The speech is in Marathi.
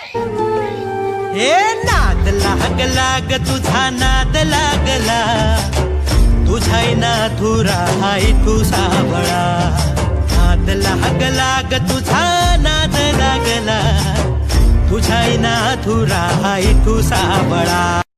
हे नाद लागला ग तुझा नाद लागला, तुझा ना धुरा हाय तू सावळा. नाद लागला ग तुझा नाद लागला, तुझा ना धुरा हाय तू सावळा.